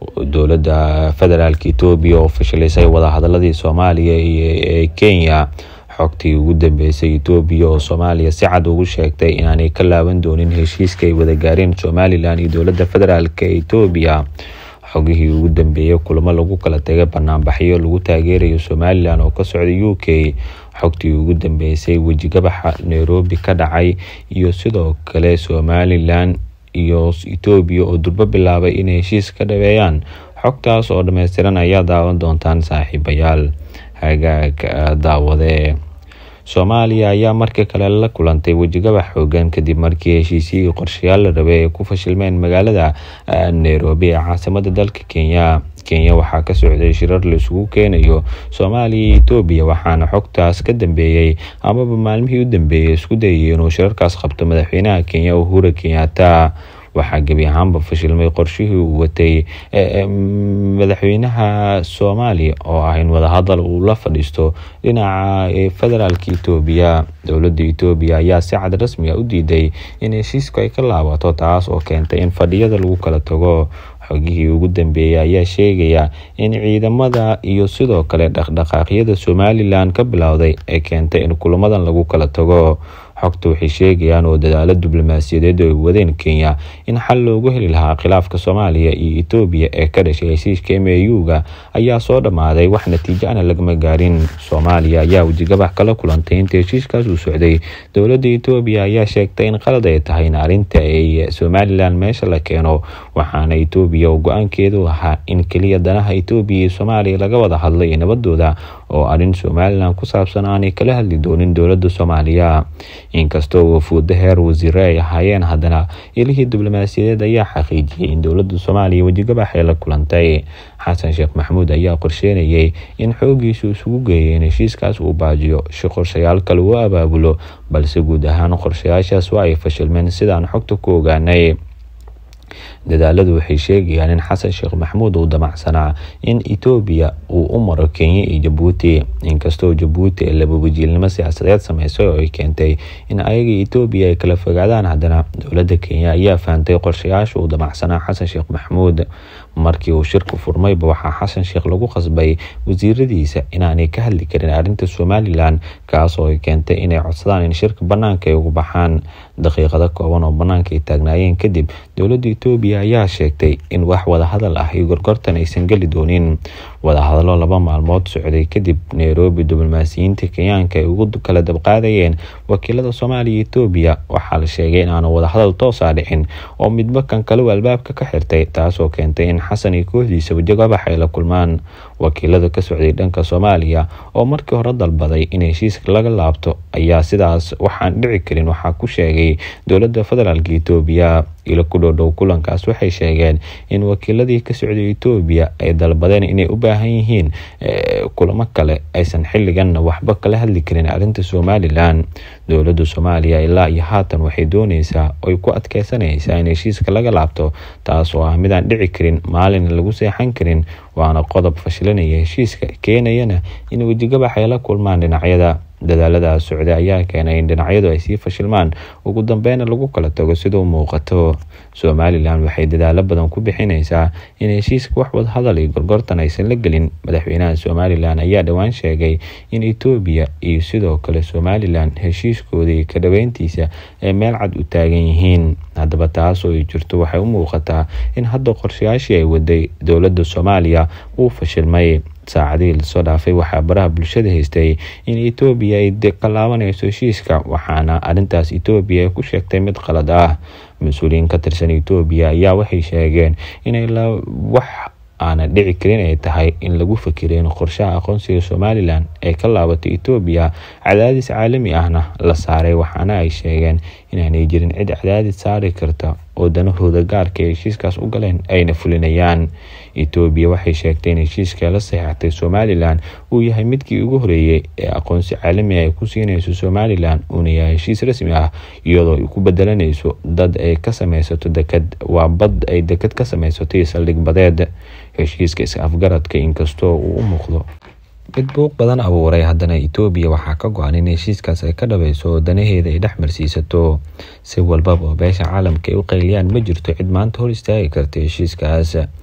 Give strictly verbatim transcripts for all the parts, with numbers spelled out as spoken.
dowladda federaalka Itoobiya oo fashilisay wada hadaladii Soomaaliya iyo Kenya. xogtii ugu dambeysay Itoobiya oo Soomaaliya si cad ugu sheegtay inaanay ka laaban doonin heshiiska ay wada gaareen Somaliland iyo dowladda federaalka Itoobiya. xogihii ugu dambeeyay kulamo lagu kala tagay barnaamijyo lagu taageerayo Somaliland oo ka socday U K. xogtii ugu dambeysay wajigabaxa Nairobi ka dhacay iyo sidoo kale Somaliland iyo Itoobiya oo durba bilaabay inay heshiis ka dhaweeyaan. xogtaas oo dhameystiran ayaa daawan doontaan saaxiibayaal. hagaag daawade Soomaaliya ayaa markii kale la kulantay wajigabax xoogan kadib markii heshiisii qorshayaal la rabay ku fashilmeen magaalada Nairobi ee caasimadda dalka Kenya. Kenya waxaa ka socday shirar la isugu keenayo Soomaaliya iyo Itoobiya waxaana xogtaas ka dambeeyay amaba maalmihii u dambeeyay isku dayay inuu shirarkaas qabto madaxweynaha Kenya Uhuru Kenyatta. waxaa gabi ahaanba fashilmay qorshihii uu watay madaxweynaha Soomaaliya oo ah in wada hadal uu la fadhiisto dhinaca federaalka Itoobiya. dowladda Itoobiya ayaa si cad rasmi ah u diiday in heshiisku ay ka laabato, taas oo keentay in fadhiyada lagu kala tago. xogihii ugu dambeeyay ayaa sheegaya in ciidamada iyo sidoo kale dhaqdhaqaaqyada Somaliland ka bilowday ay keentay in kulamadan lagu kala tago. xogtu waxay sheegayaan oo dadaalo diblomaasiyadeed oo wadeen Kenya in xal loogu heli lahaa khilaafka Soomaaliya iyo Itoobiya ee ka dhashay heshiiska M A U-ga ayaa soo dhamaaday, wax natiijo ah lagama gaarin. Soomaaliya ayaa wajigabax kala kulantay inta heshiiskaas uu socday. dowladda Itoobiya ayaa sheegtay in qalad ay tahay in arrinta ay Somaliland meesha la keeno, waxaana Itoobiya oo go'aankeedu ahaa in kaliya danaha Itoobiya iyo Soomaaliya laga wada hadlay nabadooda oo arrin Somaliland ku saabsan aanay kala hadli doonin dowladda Soomaaliya. inkastoo wafuudda heer wasiire ay ahaayeen, haddana ilihii diblomaasiyadeed ayaa xaqiijiyay in dowladda Soomaaliya wajigabax ay la kulantay. xasan sheekh maxamuud ayaa qorsheynayay in xoogiisu isugu geeyay in heshiiskaas uu baajiyo si qorshayaal kale uu abaabulo, balse guud ahaan qorshayaashaas waa ay fashilmeen sidaan xogta ku ogaanay. dadaaladu waxay sheegayaan in xasan sheekh maxamuud uu damacsanaa in Itoobiya uu u maro Kenya iyo Djibouti, inkastoo Djibouti ay laba wajiilnimo siyaasadeed sameysay oo ay keentay in ayaga Itoobiya ay kala fogaadaan. haddana dowladda Kenya ayaa fahamtay qorshayaasha uu damacsanaa xasan sheekh maxamuud. markii uu shirku furmayba waxaa xasan sheekh lagu qasbay wasiiradiisa inaanay ka hadli karin arrinta Somaliland, kaas oo ay keentay inay codsadaan in shirka banaanka ay ugu baxaan. daqiiqado kooban oo banaanka ay taagnaayeen kadib, dowladda Itoobiya ayaa sheegtay in wax wada hadal ah iyo gorgortan aysan gali doonin. wada hadallo laba maalmood socday kadib Nairobi, diblomaasiyiinta Kenyaanka ay ugu kala dabqaadayeen wakiilada Soomaaliya iyo Itoobiya. waxaa la sheegay in aan wada hadal toos ah dhicin oo midba kan kale albaabka ka xirtay, taas oo keentay in xasan iyo kooxdiisa wajigabax ay la kulmaan. wakiilada ka socday dhanka Soomaaliya oo markii hore dalbaday in heshiiska laga laabto ayaa sidaas waxaan dhici karin waxaa ku sheegay dowladda federaalka Itoobiya. ilo ku dhow kulankaas waxay sheegeen in wakiiladii ka socday Itoobiya ay dalbadeen inay u baahan yihiin kulamo kale aysan xilligan waxba kala hadli karin arrinta Somaliland. dowladda Soomaaliya ilaa iyo haatan waxay doonaysaa oo ku adkeysanaysaa in heshiiska laga laabto, taas oo ah mid aan dhici karin, maalin lagu seexan karin, waana qodob fashilinaya heshiiska keenayana in wajigabax ay la kulmaan dhinacyada. dadaalada socday ayaa keenay in dhinacyadu ay sii fashilmaan, ugu dambeyn lagu kala tago sida uu muuqato. Somaliland waxay dadaalo badan ku bixinaysaa in heshiiska wax wada hadal iyo gorgortan aysan la gelin. madaxweynaha Somaliland ayaa dhawaan sheegay in Itoobiya iyo sidoo kale Somaliland heshiiskooda iyo ka dhaweyntiisa ay meel cad u taagan yihiin. haddaba taas oo ay jirto waxay u muuqataa in hadda qorshayaashii ay waday dowladda Soomaaliya uu fashilmay. saacadii la soo dhaafay waxaa baraha bulshada haystay in Itoobiya ay ka laabanayso heshiiska, waxaana arrintaas Itoobiya ku sheegtay mid qalad ah. mas-uuliyiin ka tirsan Itoobiya ayaa waxay sheegeen inay wax aana dhici karin ay tahay in lagu fakiro in qorshaha aqoonsiga Somaliland ay ka laabato Itoobiya cadaadis caalami ahna la saaray, waxaana ay sheegeen inaanay jirin cid cadaadis saari karta oo danahooda gaarka ee heshiiskaas u galeen ayna fulinayaan. Itoobiya waxay sheegtay in heshiiska la saxeexday Somaliland uu yahay midkii ugu horeeyay ee aqoonsi caalami ah ay ku siinayso Somaliland, uuna yahay heshiis rasmi ah iyadoo ay ku bedelanayso dad ay ka samaysato dekad waa bad ay dekad ka samaysato saldhig badeed. heshiiska is afgaradka inkastoo uu u muuqdo mid buuq badan abuuray, haddana Itoobiya waxaa ka go'an in heshiiskaas ay ka dhabayso danaheeda ay dhex marsiisato. si walbaba beesha caalamka ay u qayliyaan, ma jirto cid maanta hor istaagi karta heshiiskaas.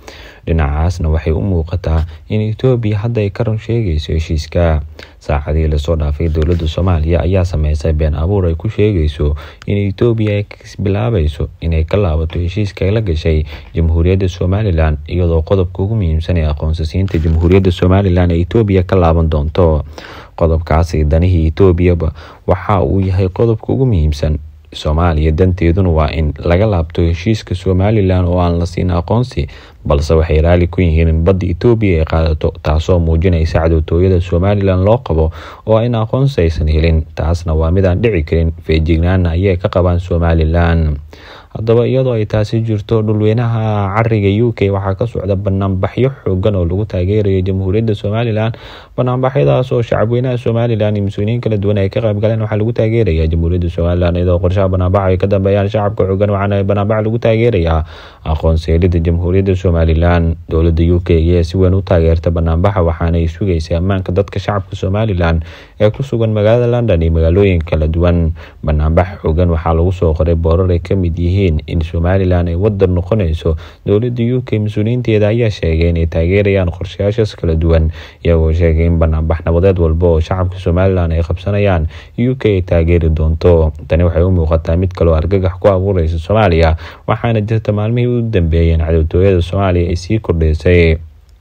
dhinacaasna waxay u muuqataa in Itoobiya hadda ay ka run sheegayso heshiiska. Saacadii la soo dhaafay dowladda Soomaaliya ayaa sameysay been abuur ay ku sheegayso in Itoobiya ay bilaabayso inay ka laabato heshiiska ay la gashay Jamhuuriyadda Somaliland iyadoo qodobka ugu muhiimsan ee aqoonsiinta Jamhuuriyadda Somaliland ee Itoobiya ka laaban doonto. qodobkaasi danihii Itoobiya waxa uu yahay qodobka ugu muhiimsan. Soomaaliya danteeduna waa in laga laabto heshiiska Somaliland oo aan la siin aqoonsi, balse waxay raali ku yihiin in badda Itoobiya ay qaadato, taasoo muujinaysa cadowtooyada Somaliland loo qabo oo in aqoonsi aysan helin. taasna waa mid aan dhici karin, feejignaana ayay ka qabaan Somaliland. haddaba iyadoo ay taasi jirto, dhulweynaha cariga U K waxaa ka socda banaanbaxyo xoogan oo lagu taageerayo Jamhuuriyadda Somaliland. banaanbaxyadaas oo shacabweynaha Somaliland iyo mas'uuliyiin kala duwan ay ka qayb galeen waxaa lagu taageerayaa Jamhuuriyadda Somaliland iyadoo qorshaha banaanbaxa ay ka dambeeyaan shacabka xoogan waxaana banaanbax lagu taageerayaa aqoonsiga Jamhuuriyadda Somaliland. dowladda U K ayaa si weyn u taageerta banaanbaxa waxaana ay sugaysaa ammaanka dadka shacabka Somaliland ee ku sugan magaalada London iyo magaalooyin kala duwan. banaanbax xoogan waxaa lagu soo qoray boorar ay ka mid yihiin in Somaliland ay wadan noqonayso. dowladda U K mas'uuliyiinteeda ayaa sheegay inay taageerayaan qorshayaashaas kala duwan, iyagoo sheegay in banaanbax nabadeed walba oo shacabka Somaliland ay qabsanayaan U K ay taageeri doonto. tani waxay u muuqataa mid kale oo argagax ku abuuraysa Soomaaliya, waxaana jirta maalmihii u dambeeyeen cadowtooyada Soomaaliya ay sii kordhaysay.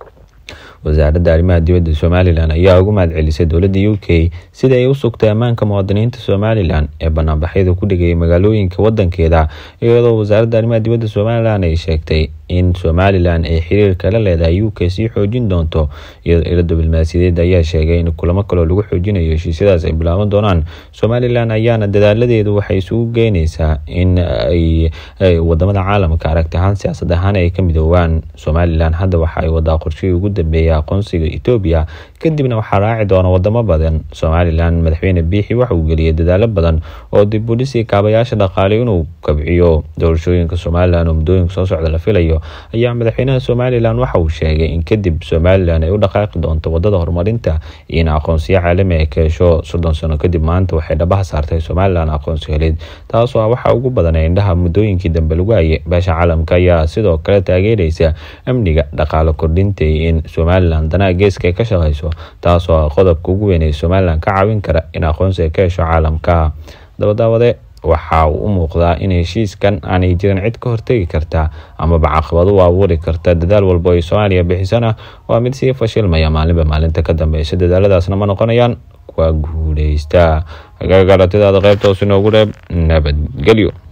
wasaaradda arrimaha dibadda Somaliland ayaa ugu mahadcelisay dowladda U K sida ay u sugtay ammaanka muwaadiniinta Somaliland ee banaanbaxyada ku dhigay magaalooyinka wadankeeda, iyadoo wasaaradda arrimaha dibadda Somaliland ay sheegtay in Somaliland ay xiriir kala leedahay U K si xoojin doonto. iyadoo diblomaasiyadeed ayaa sheegay in kulamo kale lagu xoojinayo heshiisyadaas ay bilaaban doonaan. Somaliland ayaana dadaaladeedu waxay isugu geynaysaa in ay wadamada caalamka aragti ahaan siyaasad ahaan ay ka midoobaan. Somaliland hadda waxa ay wadaa qorshihii ugu dambeeyay aqoonsiga Itoobiya, kadibna waxaa raaci doona wadamo badan. Somaliland madaxweyne Biixi waxa uu geliyay dadaalo badan oo dib u dhisay kaabayaasha dhaqaale inuu kabciyo doorashooyinka Somaliland oo muddooyinka soo socda la filayo. ayaa madaxweynaha Somaliland waxa uu sheegay in kadib Somaliland ay u dhaqaaqi doonto wadada horumarinta iyo in aqoonsiyo caalami ah ka hesho. soddon sano kadib maanta waxay dhabaha saartay Somaliland aqoonsi helid, taasoo ah waxa ugu badan ee indhaha muddooyinkii dambe lagu hayay. beesha caalamka ayaa sidoo kale taageeraysa amniga, dhaqaale kordhinta iyo in Somaliland danaha geeska ka shaqeyso, taasoo ah qodobka ugu weyn ee Somaliland ka caawin kara in aqoonsi ka hesho caalamka. dabadaawade waxa uu u muuqdaa in heshiiskan aanay jirin cid ka hortagi karta ama caqabado u abuuri karta. dadaal walba oo Soomaaliya bixisana waa mid sii fashilmaya maalinba maalinta ka dambaysa. dadaaladaasna ma noqonayaan kuwa guuleysta. hagaaga aragtidaada qaybta hoose inoogu reeb. nabadgelyo.